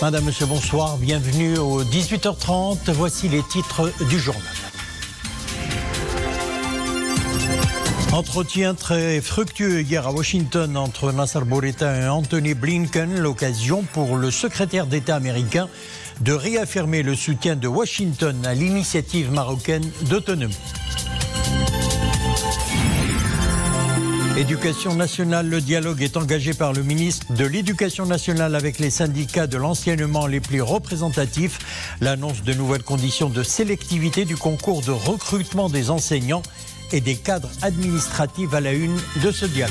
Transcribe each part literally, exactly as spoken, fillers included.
Madame, Monsieur, bonsoir. Bienvenue au dix-huit heures trente. Voici les titres du journal. Entretien très fructueux hier à Washington entre Nasser Bourita et Anthony Blinken, l'occasion pour le secrétaire d'État américain de réaffirmer le soutien de Washington à l'initiative marocaine d'autonomie. Éducation nationale, le dialogue est engagé par le ministre de l'Éducation nationale avec les syndicats de l'enseignement les plus représentatifs. L'annonce de nouvelles conditions de sélectivité du concours de recrutement des enseignants et des cadres administratifs à la une de ce dialogue.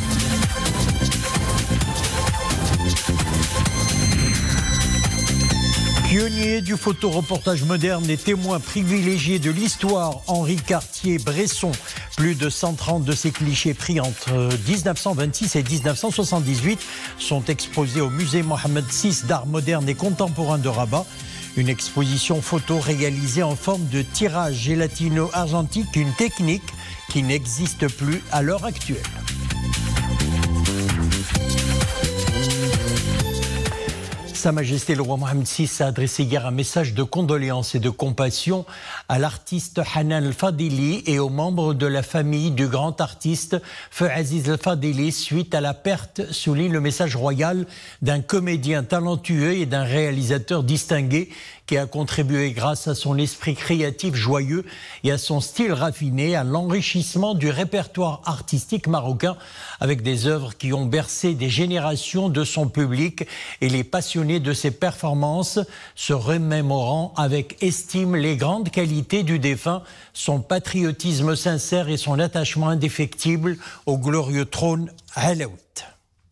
Pionnier du photoreportage moderne et témoin privilégié de l'histoire, Henri Cartier-Bresson. Plus de cent trente de ses clichés pris entre mille neuf cent vingt-six et mille neuf cent soixante-dix-huit sont exposés au musée Mohamed six d'art moderne et contemporain de Rabat. Une exposition photo réalisée en forme de tirage gélatino-argentique, une technique qui n'existe plus à l'heure actuelle. Sa Majesté le roi Mohamed six a adressé hier un message de condoléances et de compassion à l'artiste Hanan El-Fadili et aux membres de la famille du grand artiste Feu Aziz El-Fadili suite à la perte, souligne le message royal, d'un comédien talentueux et d'un réalisateur distingué qui a contribué grâce à son esprit créatif joyeux et à son style raffiné à l'enrichissement du répertoire artistique marocain avec des œuvres qui ont bercé des générations de son public et les passionnés de ses performances, se remémorant avec estime les grandes qualités du défunt, son patriotisme sincère et son attachement indéfectible au glorieux trône alaouite.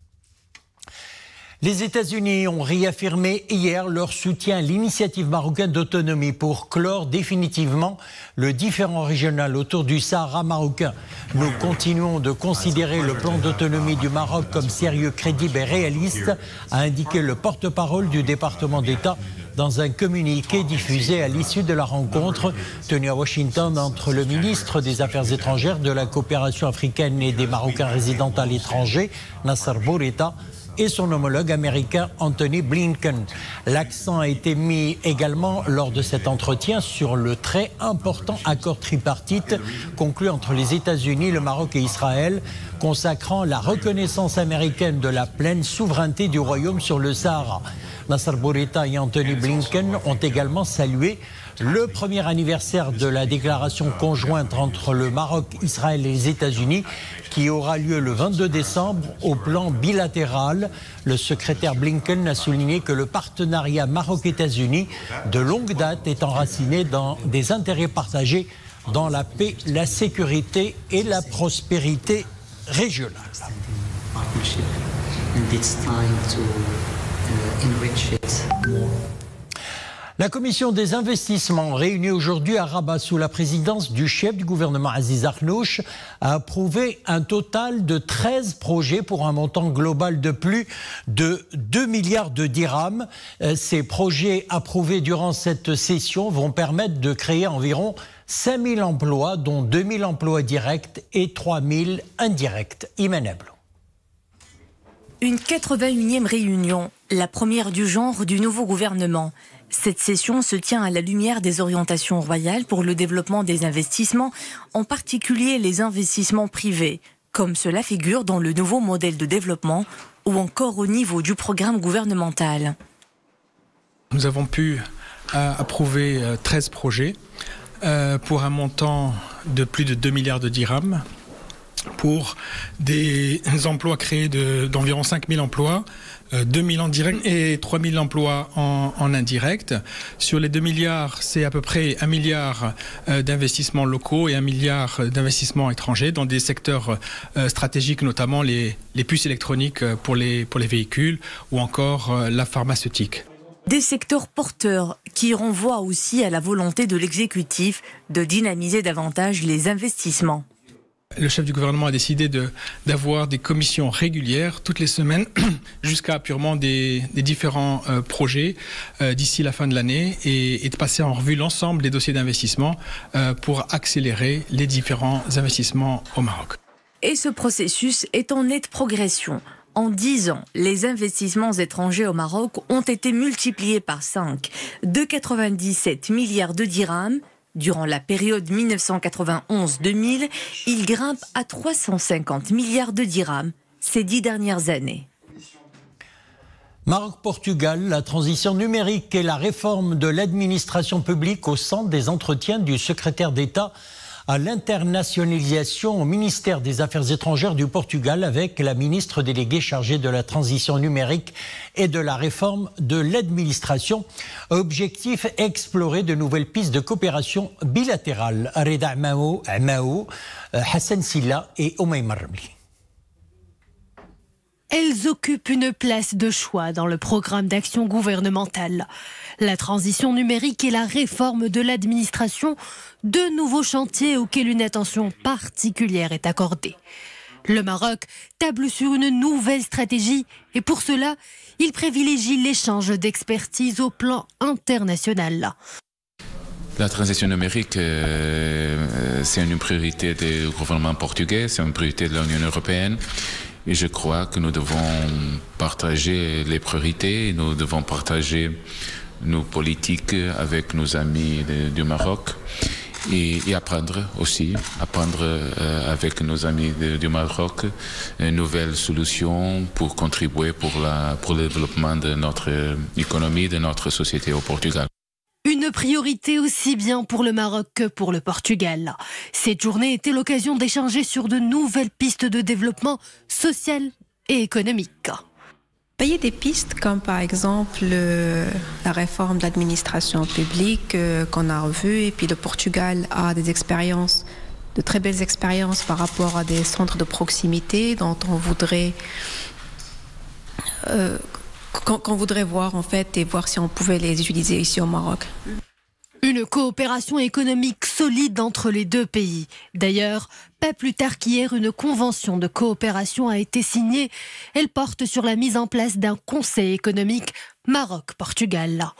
Les États-Unis ont réaffirmé hier leur soutien à l'initiative marocaine d'autonomie pour clore définitivement le différend régional autour du Sahara marocain. Nous continuons de considérer le plan d'autonomie du Maroc comme sérieux, crédible et réaliste, a indiqué le porte-parole du département d'État dans un communiqué diffusé à l'issue de la rencontre tenue à Washington entre le ministre des Affaires étrangères, de la coopération africaine et des Marocains résidant à l'étranger, Nasser Bourita, et son homologue américain Anthony Blinken. L'accent a été mis également lors de cet entretien sur le très important accord tripartite conclu entre les États-Unis, le Maroc et Israël, consacrant la reconnaissance américaine de la pleine souveraineté du royaume sur le Sahara. Nasser Bourita et Anthony Blinken ont également salué le premier anniversaire de la déclaration conjointe entre le Maroc, Israël et les États-Unis qui aura lieu le vingt-deux décembre au plan bilatéral. Le secrétaire Blinken a souligné que le partenariat Maroc-États-Unis de longue date est enraciné dans des intérêts partagés dans la paix, la sécurité et la prospérité régionale. La commission des investissements réunie aujourd'hui à Rabat sous la présidence du chef du gouvernement Aziz Akhnouch a approuvé un total de treize projets pour un montant global de plus de deux milliards de dirhams. Ces projets approuvés durant cette session vont permettre de créer environ cinq mille emplois, dont deux mille emplois directs et trois mille indirects. Imen Ablo. Une quatre-vingt-unième réunion, la première du genre du nouveau gouvernement. Cette session se tient à la lumière des orientations royales pour le développement des investissements, en particulier les investissements privés, comme cela figure dans le nouveau modèle de développement ou encore au niveau du programme gouvernemental. Nous avons pu euh, approuver euh, treize projets euh, pour un montant de plus de deux milliards de dirhams, pour des emplois créés d'environ de, cinq mille emplois, euh, deux mille en direct et trois mille emplois en, en indirect. Sur les deux milliards, c'est à peu près un milliard euh, d'investissements locaux et un milliard d'investissements étrangers dans des secteurs euh, stratégiques, notamment les, les puces électroniques pour les, pour les véhicules ou encore euh, la pharmaceutique. Des secteurs porteurs qui renvoient aussi à la volonté de l'exécutif de dynamiser davantage les investissements. Le chef du gouvernement a décidé de, d'avoir des commissions régulières toutes les semaines jusqu'à apurement des, des différents euh, projets euh, d'ici la fin de l'année et, et de passer en revue l'ensemble des dossiers d'investissement euh, pour accélérer les différents investissements au Maroc. Et ce processus est en nette progression. En dix ans, les investissements étrangers au Maroc ont été multipliés par cinq, de quatre-vingt-dix-sept milliards de dirhams. Durant la période mille neuf cent quatre-vingt-onze deux mille, ils grimpent à trois cent cinquante milliards de dirhams ces dix dernières années. Maroc-Portugal, la transition numérique et la réforme de l'administration publique au centre des entretiens du secrétaire d'État à l'internationalisation au ministère des Affaires étrangères du Portugal avec la ministre déléguée chargée de la transition numérique et de la réforme de l'administration. Objectif, explorer de nouvelles pistes de coopération bilatérale. Reda Amao, Amao, Hassan Silla et Omaïma Ramli. Elles occupent une place de choix dans le programme d'action gouvernementale. La transition numérique et la réforme de l'administration, deux nouveaux chantiers auxquels une attention particulière est accordée. Le Maroc table sur une nouvelle stratégie et pour cela, il privilégie l'échange d'expertise au plan international. La transition numérique, euh, c'est une priorité du gouvernement portugais, c'est une priorité de l'Union européenne. Et je crois que nous devons partager les priorités, nous devons partager nos politiques avec nos amis de, du Maroc et, et apprendre aussi, apprendre euh, avec nos amis de, du Maroc une nouvelle solution pour contribuer pour, la, pour le développement de notre économie, de notre société au Portugal. Une priorité aussi bien pour le Maroc que pour le Portugal. Cette journée était l'occasion d'échanger sur de nouvelles pistes de développement social et économique. Il y a des pistes comme par exemple le, la réforme de l'administration publique euh, qu'on a revue, et puis le Portugal a des expériences, de très belles expériences par rapport à des centres de proximité dont on voudrait... Euh, qu'on voudrait voir en fait et voir si on pouvait les utiliser ici au Maroc. Une coopération économique solide entre les deux pays. D'ailleurs, pas plus tard qu'hier, une convention de coopération a été signée. Elle porte sur la mise en place d'un conseil économique Maroc-Portugal.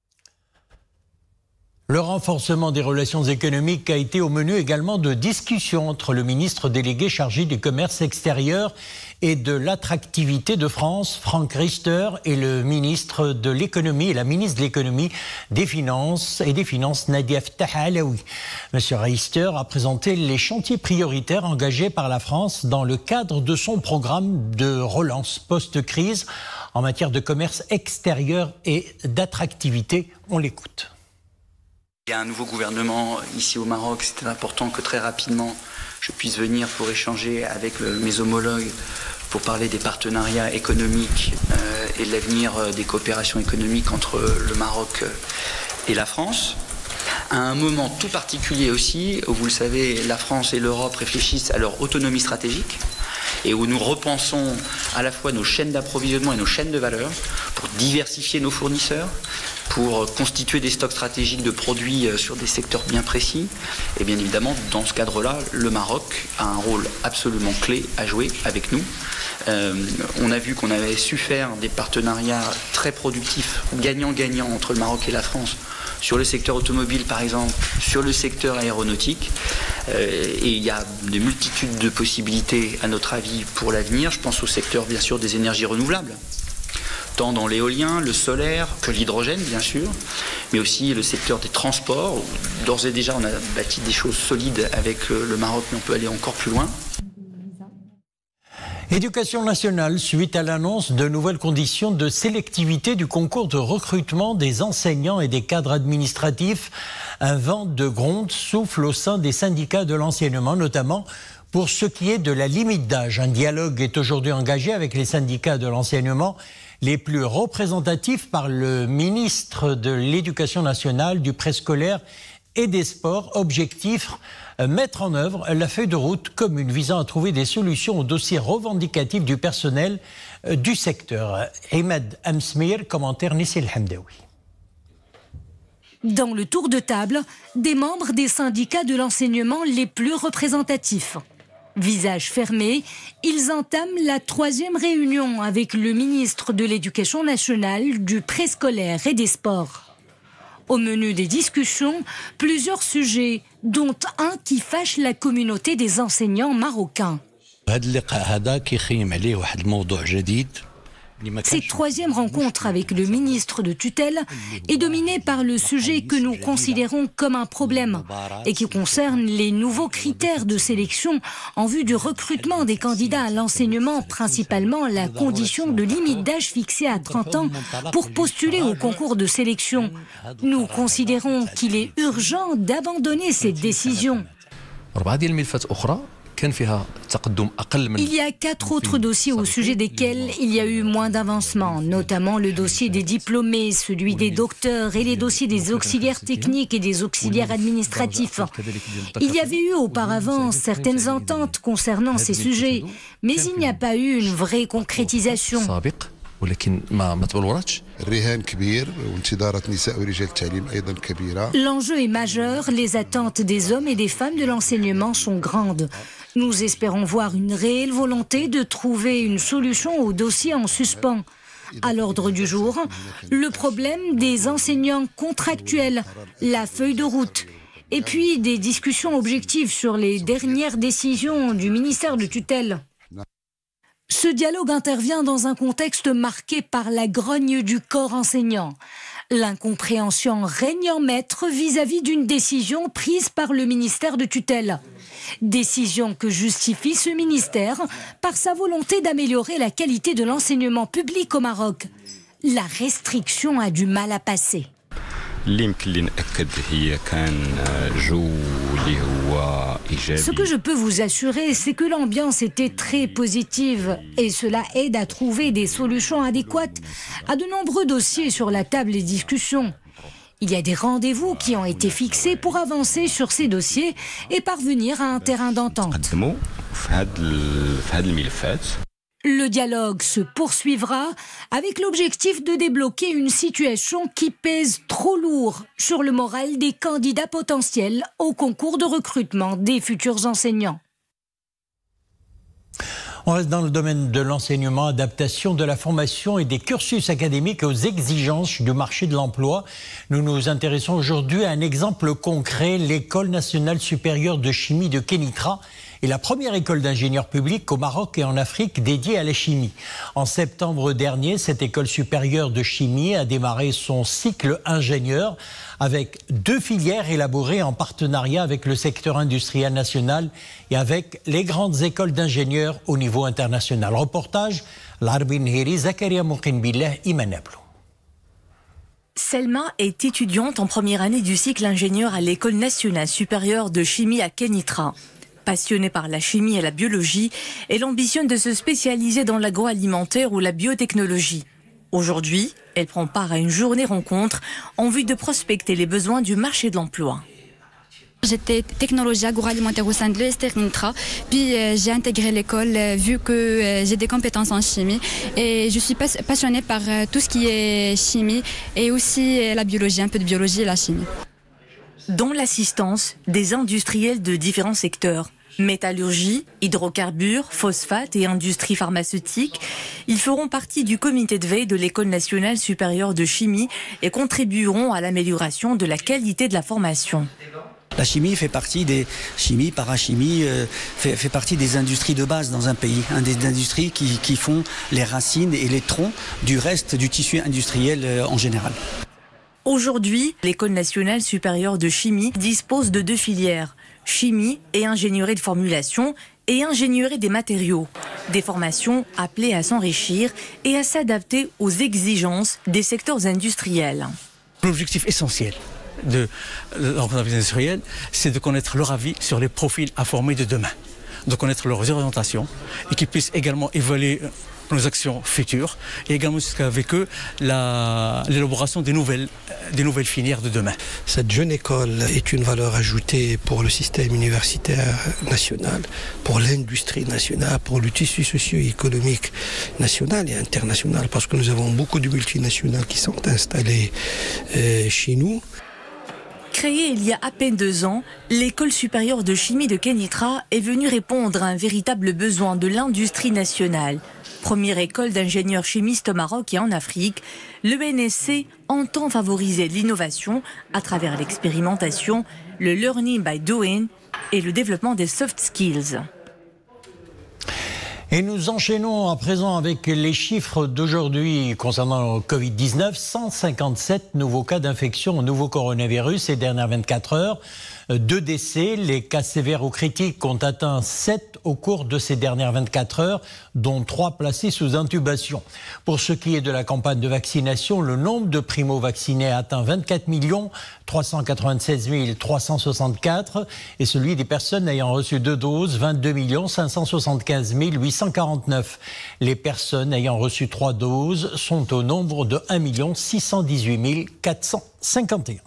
Le renforcement des relations économiques a été au menu également de discussions entre le ministre délégué chargé du commerce extérieur et de l'attractivité de France, Franck Riester, et le ministre de l'économie et la ministre de l'économie, des finances et des finances, Nadia Ftah Alaoui. Monsieur Riester a présenté les chantiers prioritaires engagés par la France dans le cadre de son programme de relance post-crise en matière de commerce extérieur et d'attractivité. On l'écoute. Il y a un nouveau gouvernement ici au Maroc, c'était important que très rapidement je puisse venir pour échanger avec le, mes homologues pour parler des partenariats économiques euh, et de l'avenir des coopérations économiques entre le Maroc et la France. À un moment tout particulier aussi, où vous le savez, la France et l'Europe réfléchissent à leur autonomie stratégique et où nous repensons à la fois nos chaînes d'approvisionnement et nos chaînes de valeur pour diversifier nos fournisseurs, pour constituer des stocks stratégiques de produits sur des secteurs bien précis. Et bien évidemment, dans ce cadre-là, le Maroc a un rôle absolument clé à jouer avec nous. Euh, on a vu qu'on avait su faire des partenariats très productifs, gagnant-gagnant entre le Maroc et la France, sur le secteur automobile par exemple, sur le secteur aéronautique. Euh, et il y a des multitudes de possibilités à notre avis pour l'avenir. Je pense au secteur bien sûr des énergies renouvelables, tant dans l'éolien, le solaire, que l'hydrogène bien sûr, mais aussi le secteur des transports. D'ores et déjà on a bâti des choses solides avec le Maroc, mais on peut aller encore plus loin. Éducation nationale, suite à l'annonce de nouvelles conditions de sélectivité du concours de recrutement des enseignants et des cadres administratifs, un vent de gronde souffle au sein des syndicats de l'enseignement, notamment pour ce qui est de la limite d'âge. Un dialogue est aujourd'hui engagé avec les syndicats de l'enseignement, les plus représentatifs par le ministre de l'Éducation nationale, du préscolaire et des sports. Objectif, mettre en œuvre la feuille de route commune visant à trouver des solutions aux dossiers revendicatifs du personnel du secteur. Imad Amsmir, commentaire Nissil Hamdaoui. Dans le tour de table, des membres des syndicats de l'enseignement les plus représentatifs. Visage fermé, ils entament la troisième réunion avec le ministre de l'Éducation nationale, du préscolaire et des sports. Au menu des discussions, plusieurs sujets, dont un qui fâche la communauté des enseignants marocains. Cette troisième rencontre avec le ministre de tutelle est dominée par le sujet que nous considérons comme un problème et qui concerne les nouveaux critères de sélection en vue du recrutement des candidats à l'enseignement, principalement la condition de limite d'âge fixée à trente ans pour postuler au concours de sélection. Nous considérons qu'il est urgent d'abandonner cette décision. Il y a quatre autres dossiers au sujet desquels il y a eu moins d'avancement, notamment le dossier des diplômés, celui des docteurs et les dossiers des auxiliaires techniques et des auxiliaires administratifs. Il y avait eu auparavant certaines ententes concernant ces sujets, mais il n'y a pas eu une vraie concrétisation. L'enjeu est majeur, les attentes des hommes et des femmes de l'enseignement sont grandes. Nous espérons voir une réelle volonté de trouver une solution au dossier en suspens. À l'ordre du jour, le problème des enseignants contractuels, la feuille de route, et puis des discussions objectives sur les dernières décisions du ministère de tutelle. Ce dialogue intervient dans un contexte marqué par la grogne du corps enseignant. L'incompréhension règne en maître vis-à-vis d'une décision prise par le ministère de tutelle. Décision que justifie ce ministère par sa volonté d'améliorer la qualité de l'enseignement public au Maroc. La restriction a du mal à passer. Ce que je peux vous assurer, c'est que l'ambiance était très positive et cela aide à trouver des solutions adéquates à de nombreux dossiers sur la table des discussions. Il y a des rendez-vous qui ont été fixés pour avancer sur ces dossiers et parvenir à un terrain d'entente. Le dialogue se poursuivra avec l'objectif de débloquer une situation qui pèse trop lourd sur le moral des candidats potentiels au concours de recrutement des futurs enseignants. On reste dans le domaine de l'enseignement, adaptation de la formation et des cursus académiques aux exigences du marché de l'emploi. Nous nous intéressons aujourd'hui à un exemple concret, l'École nationale supérieure de chimie de Kénitra est la première école d'ingénieurs publics au Maroc et en Afrique dédiée à la chimie. En septembre dernier, cette école supérieure de chimie a démarré son cycle ingénieur avec deux filières élaborées en partenariat avec le secteur industriel national et avec les grandes écoles d'ingénieurs au niveau international. Reportage, Larbin Hiri, Zakaria Moukinbillah, Imanablo. Selma est étudiante en première année du cycle ingénieur à l'École nationale supérieure de chimie à Kénitra. Passionnée par la chimie et la biologie, elle ambitionne de se spécialiser dans l'agroalimentaire ou la biotechnologie. Aujourd'hui, elle prend part à une journée rencontre en vue de prospecter les besoins du marché de l'emploi. J'étais technologie agroalimentaire au sein de l'E S T Kénitra, puis euh, j'ai intégré l'école euh, vu que euh, j'ai des compétences en chimie et je suis passionnée par euh, tout ce qui est chimie et aussi euh, la biologie, un peu de biologie et la chimie. Dont l'assistance des industriels de différents secteurs. Métallurgie, hydrocarbures, phosphate et industrie pharmaceutique. Ils feront partie du comité de veille de l'École nationale supérieure de chimie et contribueront à l'amélioration de la qualité de la formation. La chimie fait partie des chimies, parachimie, euh, fait, fait partie des industries de base dans un pays, hein, des industries qui, qui font les racines et les troncs du reste du tissu industriel euh, en général. Aujourd'hui, l'École nationale supérieure de chimie dispose de deux filières, chimie et ingénierie de formulation et ingénierie des matériaux. Des formations appelées à s'enrichir et à s'adapter aux exigences des secteurs industriels. L'objectif essentiel de l'entreprise industrielle, c'est de connaître leur avis sur les profils à former de demain, de connaître leurs orientations et qu'ils puissent également évaluer nos actions futures et également avec eux l'élaboration des nouvelles, des nouvelles filières de demain. Cette jeune école est une valeur ajoutée pour le système universitaire national, pour l'industrie nationale, pour le tissu socio-économique national et international, parce que nous avons beaucoup de multinationales qui sont installées euh, chez nous. Créée il y a à peine deux ans, l'École supérieure de chimie de Kénitra est venue répondre à un véritable besoin de l'industrie nationale. Première école d'ingénieurs chimistes au Maroc et en Afrique, le N S C entend favoriser l'innovation à travers l'expérimentation, le learning by doing et le développement des soft skills. Et nous enchaînons à présent avec les chiffres d'aujourd'hui concernant le Covid dix-neuf. cent cinquante-sept nouveaux cas d'infection au nouveau coronavirus ces dernières vingt-quatre heures. Deux décès, les cas sévères ou critiques ont atteint sept au cours de ces dernières vingt-quatre heures, dont trois placés sous intubation. Pour ce qui est de la campagne de vaccination, le nombre de primo-vaccinés a atteint vingt-quatre millions trois cent quatre-vingt-seize mille trois cent soixante-quatre et celui des personnes ayant reçu deux doses, vingt-deux millions cinq cent soixante-quinze mille huit cent quarante-neuf. Les personnes ayant reçu trois doses sont au nombre de un million six cent dix-huit mille quatre cent cinquante et un.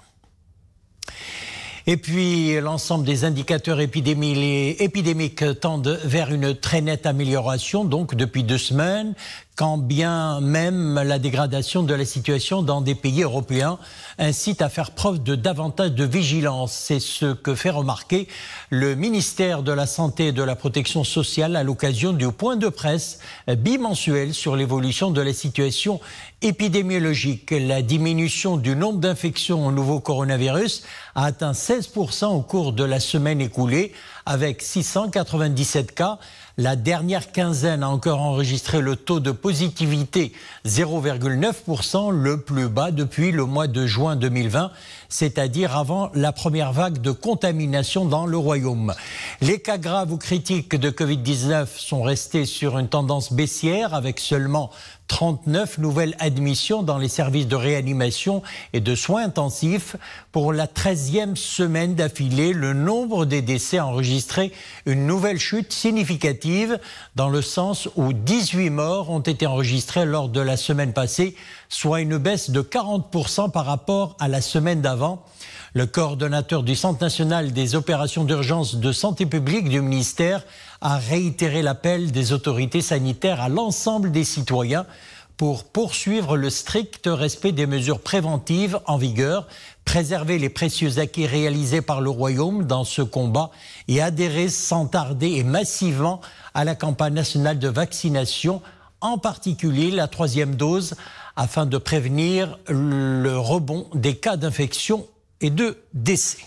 Et puis, l'ensemble des indicateurs épidémiques tendent vers une très nette amélioration, donc depuis deux semaines, quand bien même la dégradation de la situation dans des pays européens incite à faire preuve de davantage de vigilance. C'est ce que fait remarquer le ministère de la Santé et de la Protection sociale à l'occasion du point de presse bimensuel sur l'évolution de la situation épidémiologique. La diminution du nombre d'infections au nouveau coronavirus a atteint seize pour cent au cours de la semaine écoulée, avec six cent quatre-vingt-dix-sept cas. La dernière quinzaine a encore enregistré le taux de positivité zéro virgule neuf pour cent, le plus bas depuis le mois de juin deux mille vingt, c'est-à-dire avant la première vague de contamination dans le royaume. Les cas graves ou critiques de Covid dix-neuf sont restés sur une tendance baissière, avec seulement trente-neuf nouvelles admissions dans les services de réanimation et de soins intensifs. Pour la treizième semaine d'affilée, le nombre des décès a enregistré une nouvelle chute significative, dans le sens où dix-huit morts ont été enregistrés lors de la semaine passée, soit une baisse de quarante pour cent par rapport à la semaine d'avant. Le coordonnateur du Centre national des opérations d'urgence de santé publique du ministère a réitéré l'appel des autorités sanitaires à l'ensemble des citoyens pour poursuivre le strict respect des mesures préventives en vigueur, préserver les précieux acquis réalisés par le Royaume dans ce combat et adhérer sans tarder et massivement à la campagne nationale de vaccination, en particulier la troisième dose, afin de prévenir le rebond des cas d'infection et de décès.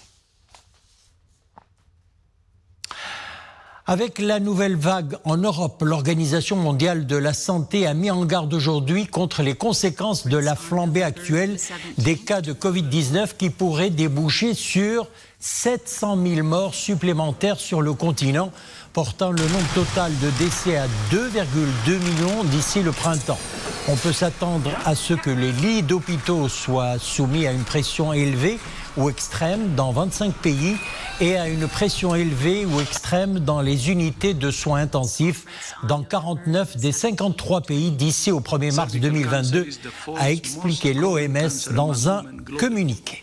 Avec la nouvelle vague en Europe, l'Organisation mondiale de la santé a mis en garde aujourd'hui contre les conséquences de la flambée actuelle des cas de Covid dix-neuf qui pourraient déboucher sur sept cent mille morts supplémentaires sur le continent, portant le nombre total de décès à deux virgule deux millions d'ici le printemps. On peut s'attendre à ce que les lits d'hôpitaux soient soumis à une pression élevée ou extrême dans vingt-cinq pays et à une pression élevée ou extrême dans les unités de soins intensifs dans quarante-neuf des cinquante-trois pays d'ici au premier mars deux mille vingt-deux, a expliqué l'O M S dans un communiqué.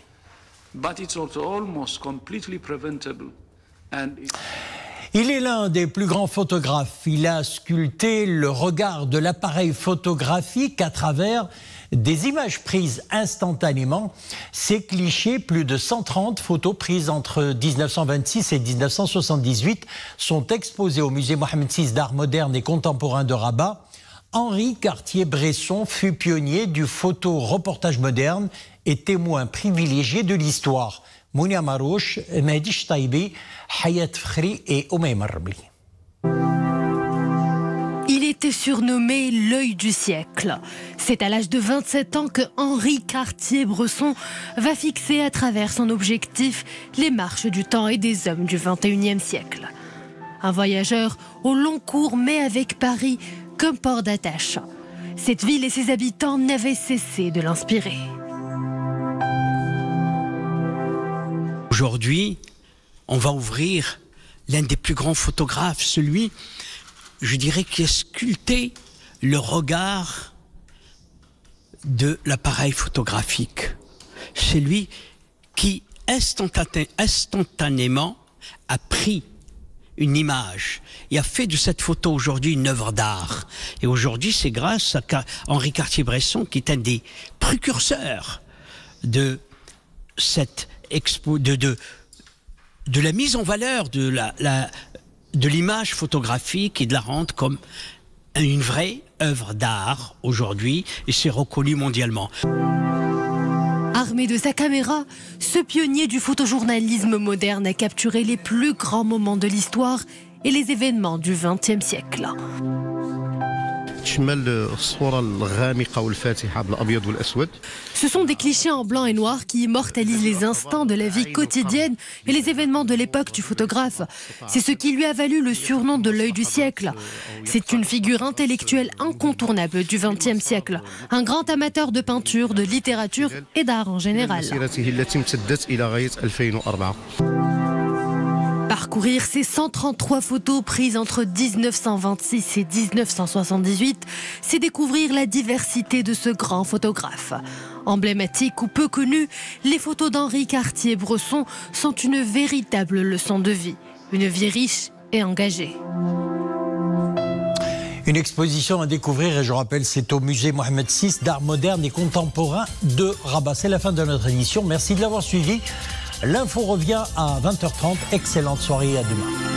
Il est l'un des plus grands photographes. Il a sculpté le regard de l'appareil photographique à travers des images prises instantanément. Ces clichés, plus de cent trente photos prises entre mille neuf cent vingt-six et mille neuf cent soixante-dix-huit, sont exposés au musée Mohamed six d'art moderne et contemporain de Rabat. Henri Cartier-Bresson fut pionnier du photo-reportage moderne et témoin privilégié de l'histoire. Mounia Marouche, Mehdi Chtaibi, Hayat Fkhri et Oumaima Rabli. Il était surnommé l'œil du siècle. C'est à l'âge de vingt-sept ans que Henri Cartier-Bresson va fixer à travers son objectif les marches du temps et des hommes du vingt et unième siècle. Un voyageur au long cours, mais avec Paris comme port d'attache. Cette ville et ses habitants n'avaient cessé de l'inspirer. Aujourd'hui, on va ouvrir l'un des plus grands photographes, celui, je dirais, qui a sculpté le regard de l'appareil photographique. C'est lui qui instantané, instantanément a pris une image et a fait de cette photo aujourd'hui une œuvre d'art. Et aujourd'hui, c'est grâce à Henri Cartier-Bresson, qui est un des précurseurs de cette expo, de, de, de la mise en valeur de la, la, de l'image photographique et de la rendre comme une vraie œuvre d'art aujourd'hui, et c'est reconnu mondialement. Armé de sa caméra, ce pionnier du photojournalisme moderne a capturé les plus grands moments de l'histoire et les événements du vingtième siècle. Ce sont des clichés en blanc et noir qui immortalisent les instants de la vie quotidienne et les événements de l'époque du photographe. C'est ce qui lui a valu le surnom de l'œil du siècle. C'est une figure intellectuelle incontournable du vingtième siècle, un grand amateur de peinture, de littérature et d'art en général. Parcourir ces cent trente-trois photos prises entre mille neuf cent vingt-six et mille neuf cent soixante-dix-huit, c'est découvrir la diversité de ce grand photographe. Emblématiques ou peu connues, les photos d'Henri Cartier-Bresson sont une véritable leçon de vie. Une vie riche et engagée. Une exposition à découvrir, et je rappelle, c'est au musée Mohamed six d'art moderne et contemporain de Rabat. C'est la fin de notre édition. Merci de l'avoir suivi. L'info revient à vingt heures trente. Excellente soirée et à demain.